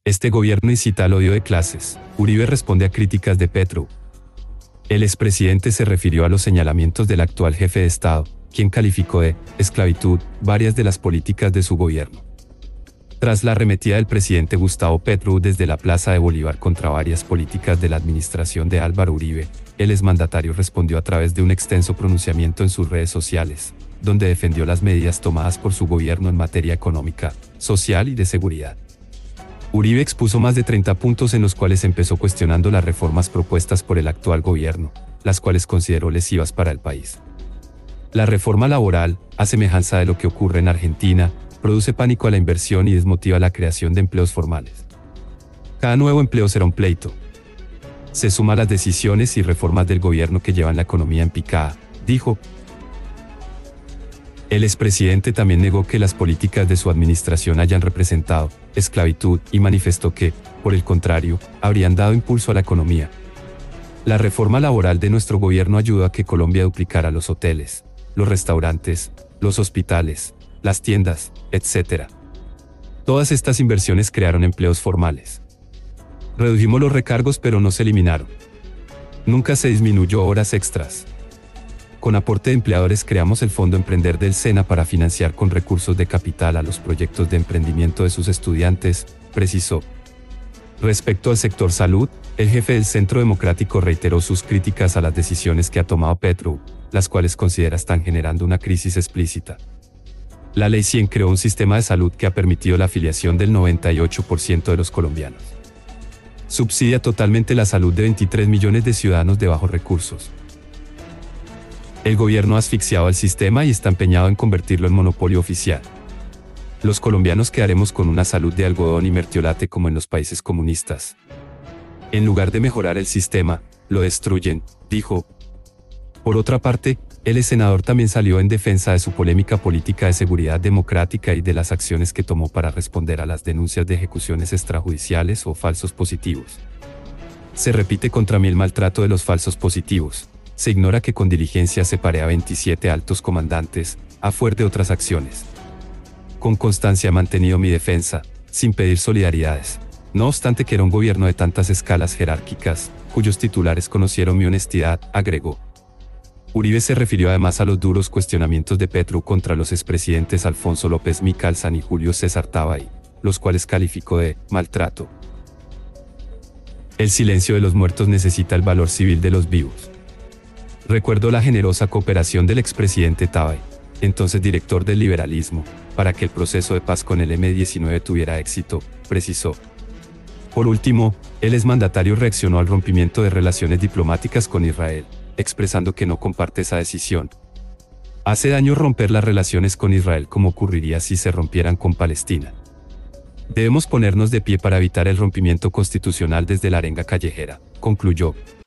Este gobierno incita al odio de clases. Uribe responde a críticas de Petro. El expresidente se refirió a los señalamientos del actual jefe de Estado, quien calificó de esclavitud varias de las políticas de su gobierno. Tras la arremetida del presidente Gustavo Petro desde la Plaza de Bolívar contra varias políticas de la administración de Álvaro Uribe, el exmandatario respondió a través de un extenso pronunciamiento en sus redes sociales, donde defendió las medidas tomadas por su gobierno en materia económica, social y de seguridad. Uribe expuso más de 30 puntos en los cuales empezó cuestionando las reformas propuestas por el actual gobierno, las cuales consideró lesivas para el país. La reforma laboral, a semejanza de lo que ocurre en Argentina, produce pánico a la inversión y desmotiva la creación de empleos formales. Cada nuevo empleo será un pleito. Se suma a las decisiones y reformas del gobierno que llevan la economía en picada, dijo. El expresidente también negó que las políticas de su administración hayan representado esclavitud y manifestó que, por el contrario, habrían dado impulso a la economía. La reforma laboral de nuestro gobierno ayudó a que Colombia duplicara los hoteles, los restaurantes, los hospitales, las tiendas, etc. Todas estas inversiones crearon empleos formales. Redujimos los recargos pero no se eliminaron. Nunca se disminuyó horas extras. Con aporte de empleadores creamos el Fondo Emprender del SENA para financiar con recursos de capital a los proyectos de emprendimiento de sus estudiantes, precisó. Respecto al sector salud, el jefe del Centro Democrático reiteró sus críticas a las decisiones que ha tomado Petro, las cuales considera están generando una crisis explícita. La Ley 100 creó un sistema de salud que ha permitido la afiliación del 98% de los colombianos. Subsidia totalmente la salud de 23 millones de ciudadanos de bajos recursos. El gobierno ha asfixiado al sistema y está empeñado en convertirlo en monopolio oficial. Los colombianos quedaremos con una salud de algodón y mertiolate como en los países comunistas. En lugar de mejorar el sistema, lo destruyen, dijo. Por otra parte, el senador también salió en defensa de su polémica política de seguridad democrática y de las acciones que tomó para responder a las denuncias de ejecuciones extrajudiciales o falsos positivos. Se repite contra mí el maltrato de los falsos positivos. Se ignora que con diligencia separé a 27 altos comandantes, a fuer de otras acciones. Con constancia he mantenido mi defensa, sin pedir solidaridades. No obstante que era un gobierno de tantas escalas jerárquicas, cuyos titulares conocieron mi honestidad, agregó. Uribe se refirió además a los duros cuestionamientos de Petro contra los expresidentes Alfonso López Micalsan y Julio César Tabay, los cuales calificó de maltrato. El silencio de los muertos necesita el valor civil de los vivos. Recuerdo la generosa cooperación del expresidente Tabay, entonces director del liberalismo, para que el proceso de paz con el M-19 tuviera éxito, precisó. Por último, el exmandatario reaccionó al rompimiento de relaciones diplomáticas con Israel, expresando que no comparte esa decisión. Hace daño romper las relaciones con Israel como ocurriría si se rompieran con Palestina. Debemos ponernos de pie para evitar el rompimiento constitucional desde la arenga callejera, concluyó.